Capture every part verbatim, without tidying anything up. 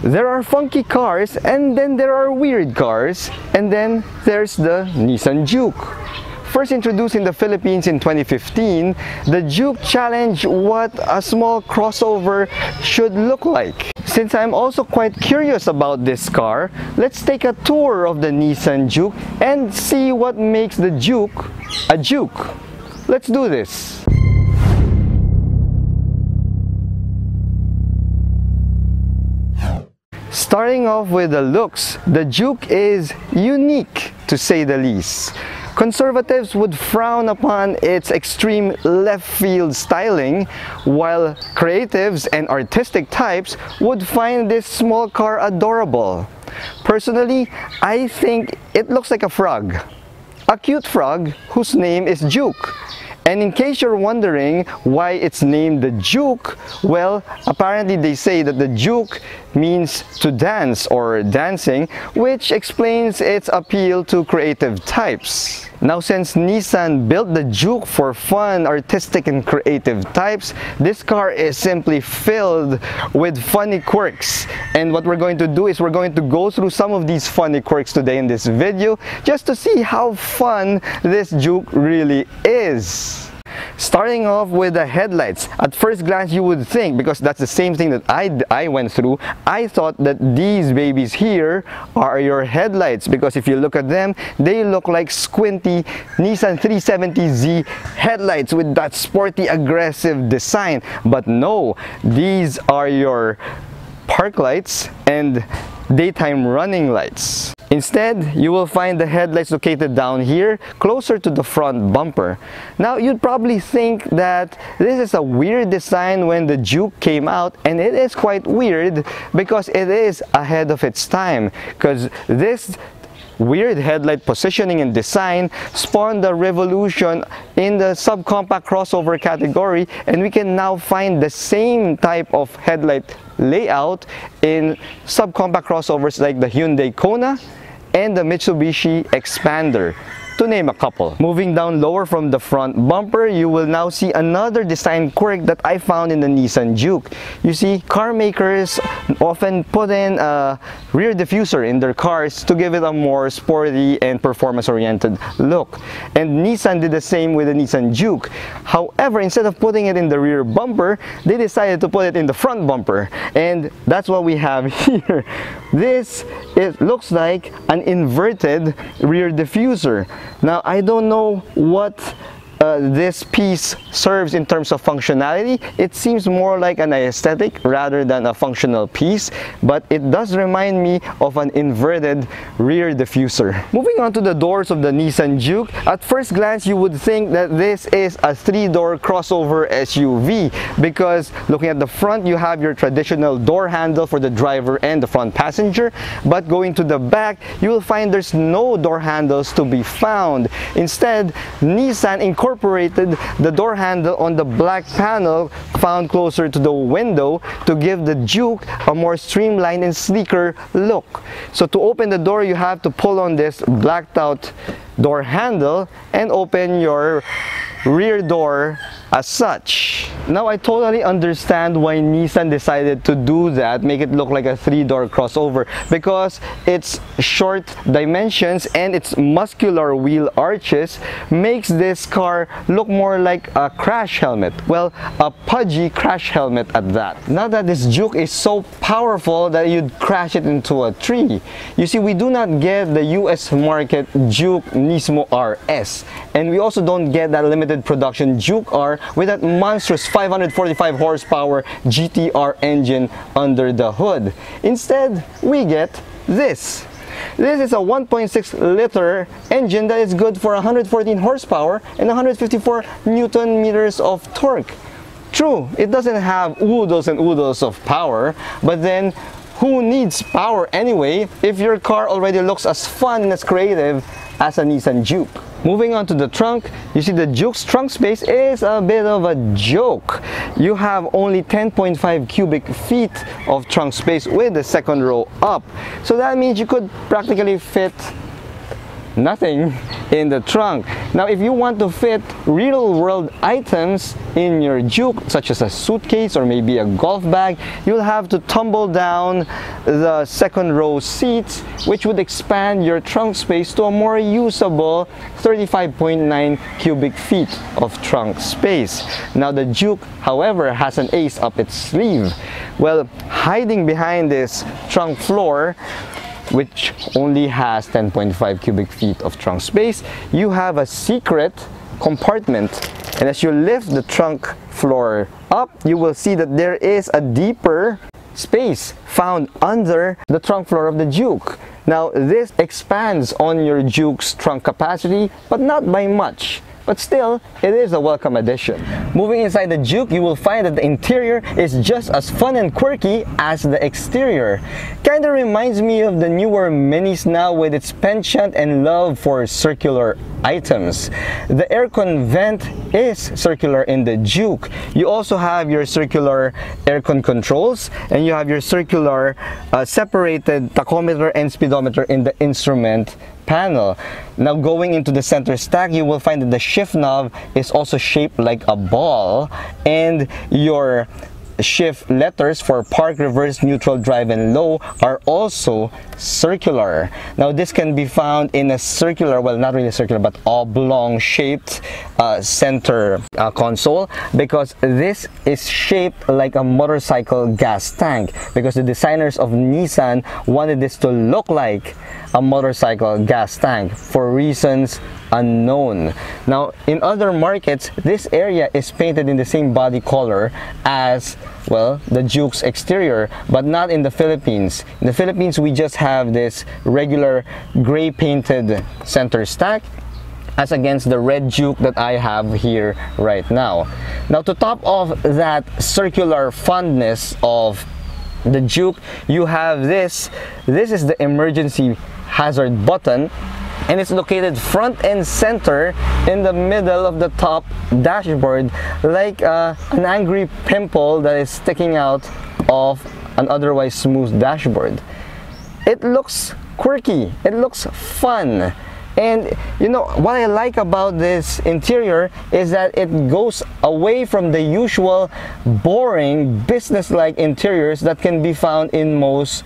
There are funky cars, and then there are weird cars, and then there's the Nissan Juke. First introduced in the Philippines in twenty fifteen, the Juke challenged what a small crossover should look like. Since I'm also quite curious about this car, let's take a tour of the Nissan Juke and see what makes the Juke a Juke. Let's do this. Starting off with the looks, the Juke is unique to say the least. Conservatives would frown upon its extreme left field styling, while creatives and artistic types would find this small car adorable. Personally, I think it looks like a frog. A cute frog whose name is Juke. And in case you're wondering why it's named the Juke, well, apparently they say that the Juke means to dance or dancing, which explains its appeal to creative types. Now, since Nissan built the Juke for fun, artistic, and creative types, this car is simply filled with funny quirks. And what we're going to do is we're going to go through some of these funny quirks today in this video, just to see how fun this Juke really is. Starting off with the headlights, at first glance you would think, because that's the same thing that I, I went through, I thought that these babies here are your headlights, because if you look at them, they look like squinty Nissan three seventy Z headlights with that sporty aggressive design. But no, these are your park lights and daytime running lights. Instead, you will find the headlights located down here, closer to the front bumper. Now, you'd probably think that this is a weird design when the Juke came out, and it is quite weird because it is ahead of its time, because this weird headlight positioning and design spawned a revolution in the subcompact crossover category, and we can now find the same type of headlight layout in subcompact crossovers like the Hyundai Kona and the Mitsubishi Expander, to name a couple. Moving down lower from the front bumper, you will now see another design quirk that I found in the Nissan Juke. You see, car makers often put in a rear diffuser in their cars to give it a more sporty and performance-oriented look. And Nissan did the same with the Nissan Juke. However, instead of putting it in the rear bumper, they decided to put it in the front bumper. And that's what we have here. This, it looks like an inverted rear diffuser. Now, I don't know what uh, this piece serves in terms of functionality. It seems more like an aesthetic rather than a functional piece, but it does remind me of an inverted rear diffuser. Moving on to the doors of the Nissan Juke, at first glance you would think that this is a three-door crossover S U V, because looking at the front, you have your traditional door handle for the driver and the front passenger, but going to the back, you will find there's no door handles to be found. Instead, Nissan incorporated the door handle on the black panel found closer to the window to give the Juke a more streamlined and sleeker look. So to open the door, you have to pull on this blacked out door handle and open your rear door as such. Now, I totally understand why Nissan decided to do that, make it look like a three-door crossover, because its short dimensions and its muscular wheel arches makes this car look more like a crash helmet. Well, a pudgy crash helmet at that. Now that this Juke is so powerful that you'd crash it into a tree. You see, we do not get the U S market Juke Nismo R S, and we also don't get that limited production Juke R with that monstrous five hundred forty-five horsepower G T R engine under the hood. Instead, we get this. This is a one point six liter engine that is good for one hundred fourteen horsepower and one hundred fifty-four newton meters of torque. True, it doesn't have oodles and oodles of power, but then who needs power anyway if your car already looks as fun and as creative as a Nissan Juke? Moving on to the trunk, you see the Juke's trunk space is a bit of a joke. You have only ten point five cubic feet of trunk space with the second row up. So that means you could practically fit nothing in the trunk. Now, if you want to fit real-world items in your Juke, such as a suitcase or maybe a golf bag, you'll have to tumble down the second row seats, which would expand your trunk space to a more usable thirty-five point nine cubic feet of trunk space. Now, the Juke, however, has an ace up its sleeve. Well, hiding behind this trunk floor, which only has ten point five cubic feet of trunk space, you have a secret compartment. And as you lift the trunk floor up, you will see that there is a deeper space found under the trunk floor of the Juke. Now, this expands on your Juke's trunk capacity, but not by much. But still, it is a welcome addition. Moving inside the Juke, you will find that the interior is just as fun and quirky as the exterior. Kinda reminds me of the newer Minis now with its penchant and love for circular items. The aircon vent is circular in the Juke. You also have your circular aircon controls, and you have your circular uh, separated tachometer and speedometer in the instrument panel. Now, going into the center stack, you will find that the shift knob is also shaped like a ball, and your shift letters for park, reverse, neutral, drive, and low are also circular. Now, this can be found in a circular, well, not really circular, but oblong shaped uh, center uh, console, because this is shaped like a motorcycle gas tank, because the designers of Nissan wanted this to look like a motorcycle gas tank for reasons unknown. Now, in other markets, this area is painted in the same body color as, well, the Juke's exterior, but not in the Philippines. In the Philippines, we just have this regular gray painted center stack, as against the red Juke that I have here right now. Now, to top off that circular fondness of the Juke, you have this. This is the emergency hazard button, and it's located front and center in the middle of the top dashboard, like uh, an angry pimple that is sticking out of an otherwise smooth dashboard. It looks quirky, it looks fun. And you know what I like about this interior is that it goes away from the usual boring business-like interiors that can be found in most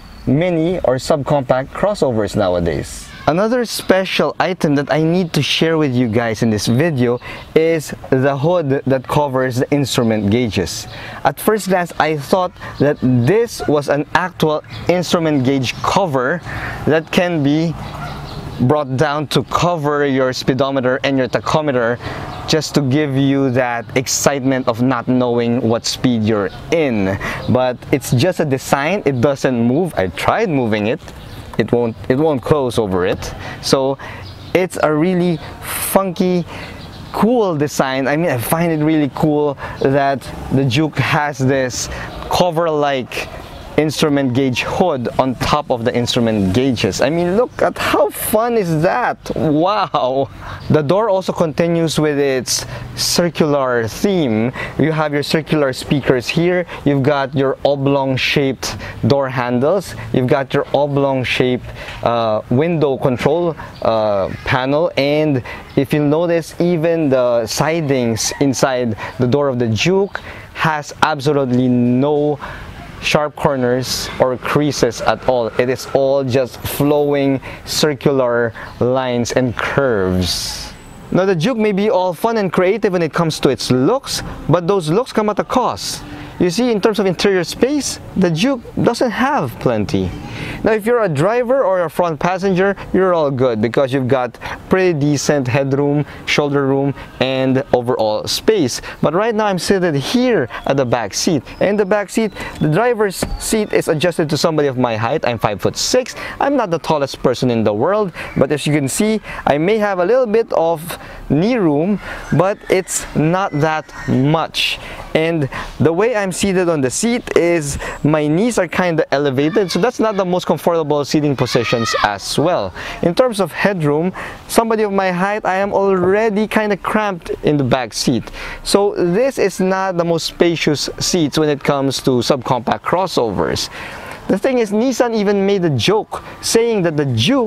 mini or subcompact crossovers nowadays. Another special item that I need to share with you guys in this video is the hood that covers the instrument gauges. At first glance, I thought that this was an actual instrument gauge cover that can be brought down to cover your speedometer and your tachometer, just to give you that excitement of not knowing what speed you're in. But it's just a design, it doesn't move. I tried moving it, it won't it won't close over it. So it's a really funky, cool design. I mean, I find it really cool that the Juke has this cover-like instrument gauge hood on top of the instrument gauges. I mean, look at how fun is that. Wow. The door also continues with its circular theme. You have your circular speakers here, you've got your oblong shaped door handles, you've got your oblong shaped uh, window control uh, panel, and if you notice, even the sidings inside the door of the Juke has absolutely no sharp corners or creases at all. It is all just flowing circular lines and curves. Now, the Juke may be all fun and creative when it comes to its looks, but those looks come at a cost. You see, in terms of interior space, the Juke doesn't have plenty. Now, if you're a driver or a front passenger, you're all good because you've got pretty decent headroom, shoulder room, and overall space. But right now, I'm seated here at the back seat. And in the back seat, the driver's seat is adjusted to somebody of my height. I'm five foot six. I'm not the tallest person in the world, but as you can see, I may have a little bit of knee room, but it's not that much. And the way I'm seated on the seat is my knees are kind of elevated, so that's not the most comfortable seating positions as well. In terms of headroom, somebody of my height, I am already kind of cramped in the back seat. So this is not the most spacious seats when it comes to subcompact crossovers. The thing is, Nissan even made a joke saying that the Juke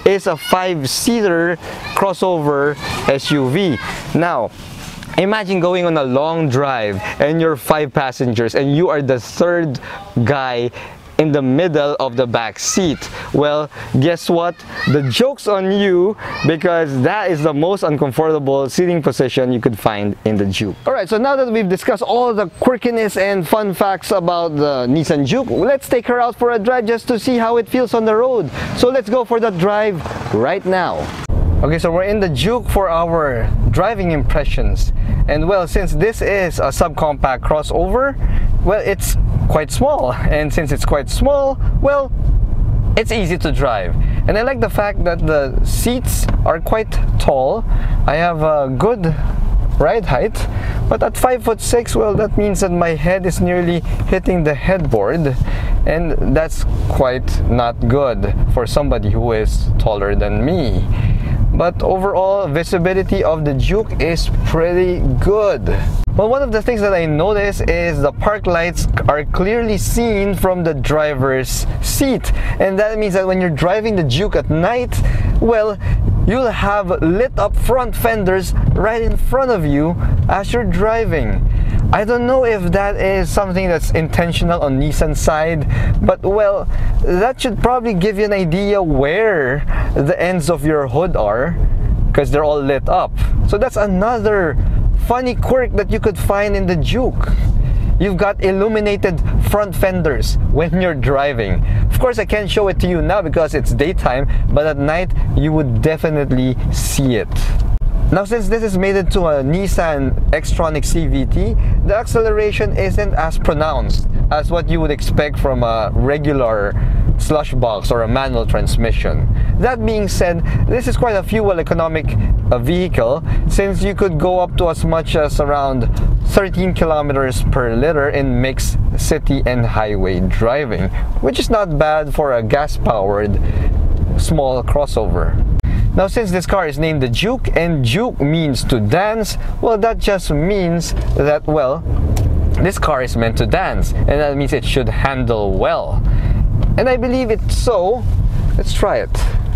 is a five-seater crossover S U V. Now, imagine going on a long drive and you're five passengers and you are the third guy in the middle of the back seat. Well, guess what? The joke's on you, because that is the most uncomfortable seating position you could find in the Juke. Alright, so now that we've discussed all the quirkiness and fun facts about the Nissan Juke, let's take her out for a drive just to see how it feels on the road. So let's go for the drive right now. Okay, so we're in the Juke for our driving impressions. And well, since this is a subcompact crossover, well, it's quite small. And since it's quite small, well, it's easy to drive. And I like the fact that the seats are quite tall. I have a good ride height, but at five foot six, well, that means that my head is nearly hitting the headboard, and that's quite not good for somebody who is taller than me. But overall, visibility of the Juke is pretty good. Well, one of the things that I notice is the park lights are clearly seen from the driver's seat. And that means that when you're driving the Juke at night, well, you'll have lit up front fenders right in front of you as you're driving. I don't know if that is something that's intentional on Nissan's side, but well, that should probably give you an idea where the ends of your hood are, because they're all lit up. So that's another funny quirk that you could find in the Juke. You've got illuminated front fenders when you're driving. Of course, I can't show it to you now because it's daytime, but at night you would definitely see it. Now, since this is made into a Nissan Xtronic C V T, the acceleration isn't as pronounced as what you would expect from a regular slush box or a manual transmission. That being said, this is quite a fuel economic uh, vehicle, since you could go up to as much as around thirteen kilometers per liter in mixed city and highway driving, which is not bad for a gas-powered small crossover. Now, since this car is named the Juke, and Juke means to dance, well, that just means that, well, this car is meant to dance, and that means it should handle well. And I believe it's so. Let's try it.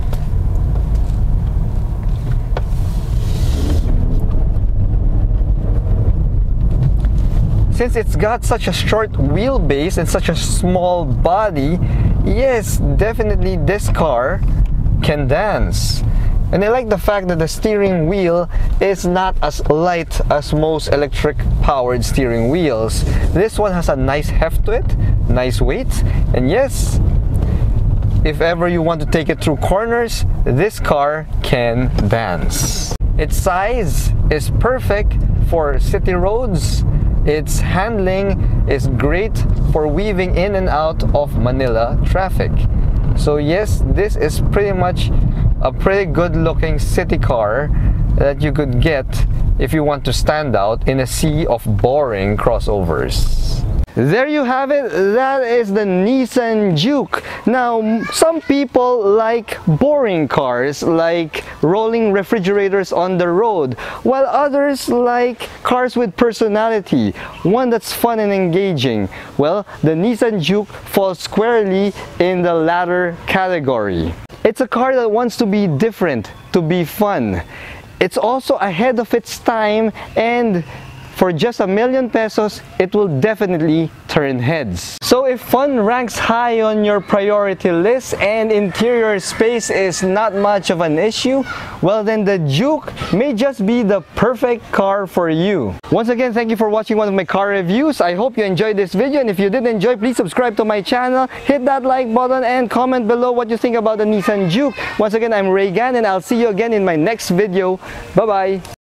Since it's got such a short wheelbase and such a small body, yes, definitely this car can dance. And I like the fact that the steering wheel is not as light as most electric powered steering wheels. This one has a nice heft to it, nice weight, and yes, if ever you want to take it through corners, this car can dance. Its size is perfect for city roads. Its handling is great for weaving in and out of Manila traffic. So yes, this is pretty much a pretty good looking city car that you could get if you want to stand out in a sea of boring crossovers. There you have it. That is the Nissan Juke. Now, some people like boring cars, like rolling refrigerators on the road, while others like cars with personality, one that's fun and engaging. Well, the Nissan Juke falls squarely in the latter category. It's a car that wants to be different, to be fun. It's also ahead of its time, and for just a million pesos, it will definitely turn heads. So if fun ranks high on your priority list and interior space is not much of an issue, well then the Juke may just be the perfect car for you. Once again, thank you for watching one of my car reviews. I hope you enjoyed this video, and if you did enjoy, please subscribe to my channel, hit that like button, and comment below what you think about the Nissan Juke. Once again, I'm Reagan, and I'll see you again in my next video. Bye-bye!